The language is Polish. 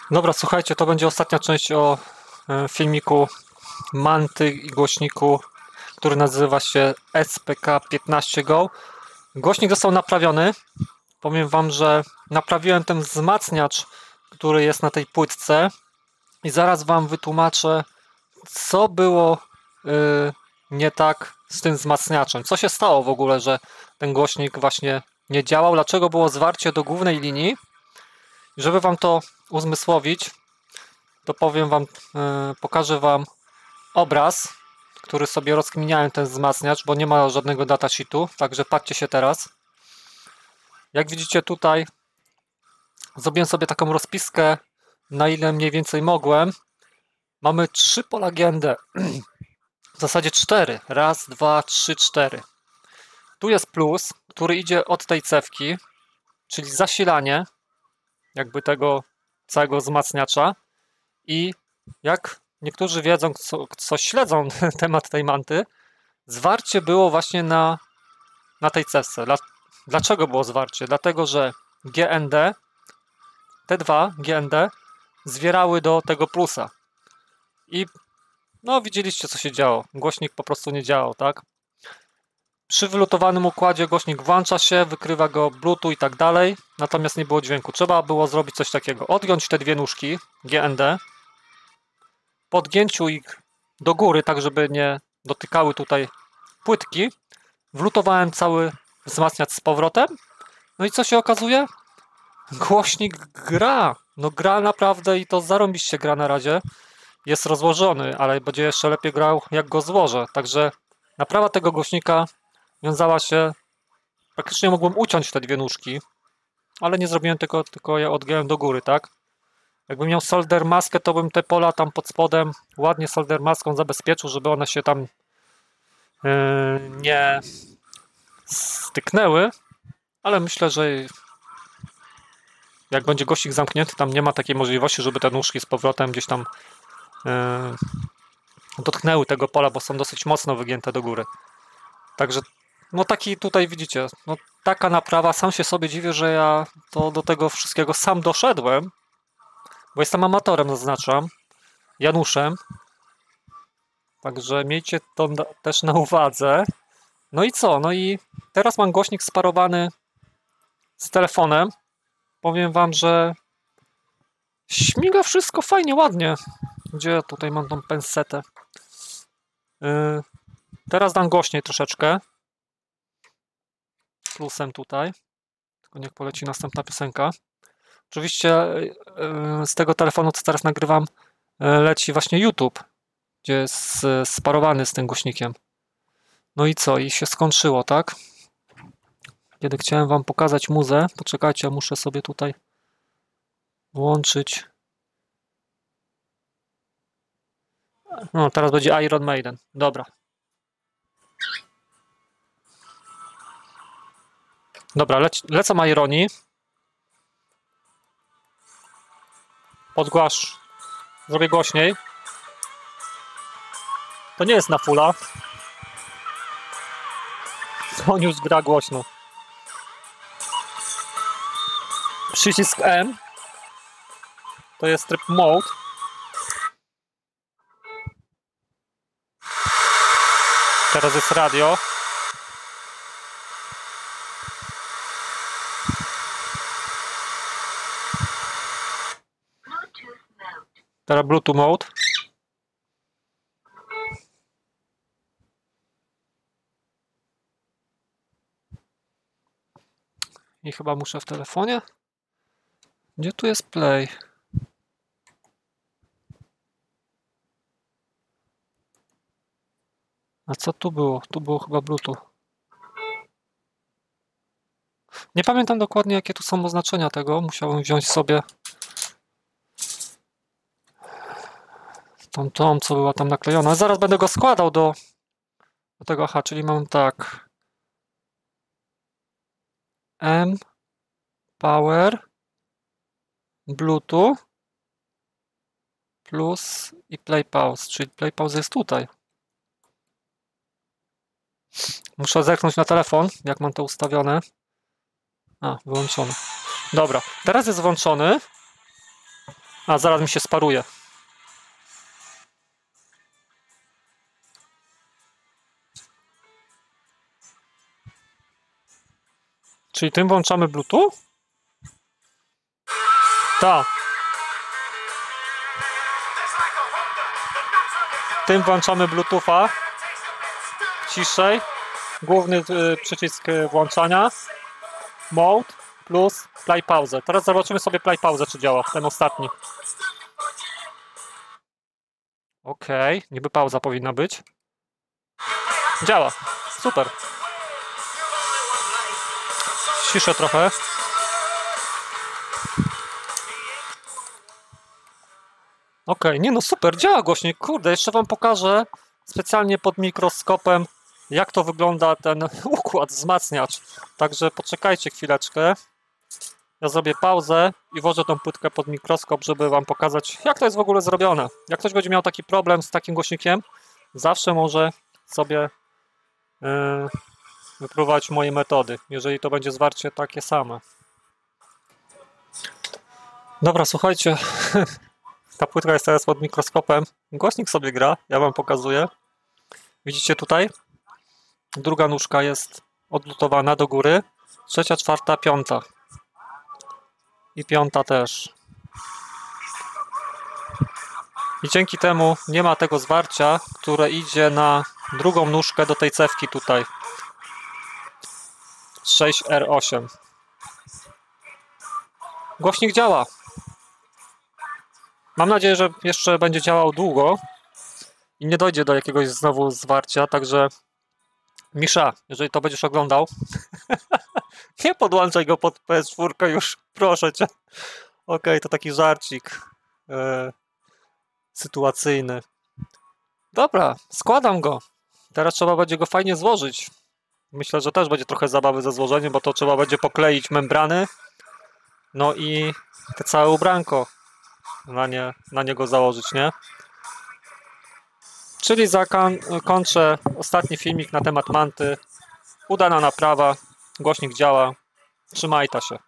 Dobra, słuchajcie, to będzie ostatnia część o filmiku Manty i głośniku, który nazywa się SPK15 Go. Głośnik został naprawiony. Powiem wam, że naprawiłem ten wzmacniacz, który jest na tej płytce i zaraz wam wytłumaczę, co było nie tak z tym wzmacniaczem. Co się stało w ogóle, że ten głośnik właśnie nie działał, dlaczego było zwarcie do głównej linii. Żeby wam to uzmysłowić, to powiem wam, pokażę wam obraz, który sobie rozkminiałem ten wzmacniacz, bo nie ma żadnego datasheetu, także patrzcie się teraz. Jak widzicie tutaj, zrobiłem sobie taką rozpiskę, na ile mniej więcej mogłem. Mamy 3 pola GND, w zasadzie 4. Raz, 2, 3, 4. Tu jest plus, który idzie od tej cewki, czyli zasilanie jakby tego całego wzmacniacza i jak niektórzy wiedzą, co śledzą temat tej manty, zwarcie było właśnie na tej cewce. Dlaczego było zwarcie? Dlatego, że GND, te dwa GND zwierały do tego plusa. I no widzieliście, co się działo. Głośnik po prostu nie działał, tak? Przy wylutowanym układzie głośnik włącza się, wykrywa go Bluetooth i tak dalej, natomiast nie było dźwięku. Trzeba było zrobić coś takiego. Odgiąć te dwie nóżki GND, podgięciu ich do góry, tak żeby nie dotykały tutaj płytki. Wlutowałem cały wzmacniacz z powrotem. No i co się okazuje? Głośnik gra. No gra naprawdę i to zarąbiście gra na razie. Jest rozłożony, ale będzie jeszcze lepiej grał, jak go złożę. Także naprawa tego głośnika wiązała się... Praktycznie mogłem uciąć te dwie nóżki, ale nie zrobiłem tego, tylko je odgiąłem do góry, tak? Jakbym miał solder maskę, to bym te pola tam pod spodem ładnie solder maską zabezpieczył, żeby one się tam nie styknęły, ale myślę, że jak będzie gościk zamknięty, tam nie ma takiej możliwości, żeby te nóżki z powrotem gdzieś tam dotknęły tego pola, bo są dosyć mocno wygięte do góry. Także no taki tutaj widzicie, no taka naprawa, sam się sobie dziwię, że ja to do tego wszystkiego sam doszedłem, bo jestem amatorem, zaznaczam, Januszem, także miejcie to też na uwadze. No i co? No i teraz mam głośnik sparowany z telefonem. Powiem wam, że śmiga wszystko fajnie, ładnie. Gdzie ja tutaj mam tą pensetę? Teraz dam głośniej troszeczkę. Plusem tutaj. Tylko niech poleci następna piosenka. Oczywiście z tego telefonu, co teraz nagrywam, leci właśnie YouTube, gdzie jest sparowany z tym głośnikiem. No i co? I się skończyło, tak? Kiedy chciałem wam pokazać muzę, poczekajcie, muszę sobie tutaj włączyć. No, teraz będzie Iron Maiden. Dobra. Dobra, lecą Ironi. Podgłasz. Zrobię głośniej. To nie jest na fulla. On już gra głośno. Przycisk M to jest tryb mode. Teraz jest radio. Teraz Bluetooth mode. I chyba muszę w telefonie. Gdzie tu jest play? A co tu było? Tu było chyba Bluetooth. Nie pamiętam dokładnie, jakie tu są oznaczenia tego. Musiałem wziąć sobie tą, co była tam naklejona. Zaraz będę go składał do tego. Aha, czyli mam tak. M, Power, Bluetooth plus i Play Pause, czyli Play Pause jest tutaj. Muszę zerknąć na telefon, jak mam to ustawione. A, wyłączony. Dobra, teraz jest włączony. A zaraz mi się sparuje. Czyli tym włączamy Bluetooth? Tak. Tym włączamy Bluetootha. Ciszej. Główny przycisk włączania. Mode plus play pauzę. Teraz zobaczymy sobie play pauzę, czy działa. Ten ostatni. Okej, niby pauza powinna być. Działa. Super. Ciszę trochę. Okej, nie no super, działa głośnik. Kurde, jeszcze wam pokażę specjalnie pod mikroskopem, jak to wygląda ten układ, wzmacniacz. Także poczekajcie chwileczkę. Ja zrobię pauzę i włożę tą płytkę pod mikroskop, żeby wam pokazać, jak to jest w ogóle zrobione. Jak ktoś będzie miał taki problem z takim głośnikiem, zawsze może sobie wypróbować moje metody, jeżeli to będzie zwarcie takie same. Dobra, słuchajcie, ta płytka jest teraz pod mikroskopem. Głośnik sobie gra, ja wam pokazuję. Widzicie tutaj? Druga nóżka jest odlutowana do góry. Trzecia, czwarta, piąta. I piąta też. I dzięki temu nie ma tego zwarcia, które idzie na drugą nóżkę do tej cewki tutaj. 6R8. Głośnik działa. Mam nadzieję, że jeszcze będzie działał długo i nie dojdzie do jakiegoś znowu zwarcia, także Misza, jeżeli to będziesz oglądał, nie podłączaj go pod PS4 już, proszę cię. Okej, to taki żarcik sytuacyjny. Dobra, składam go. Teraz trzeba będzie go fajnie złożyć. Myślę, że też będzie trochę zabawy ze złożeniem, bo to trzeba będzie pokleić membrany. No i te całe ubranko na niego założyć, nie? Czyli kończę ostatni filmik na temat manty. Udana naprawa, głośnik działa. Trzymajta się.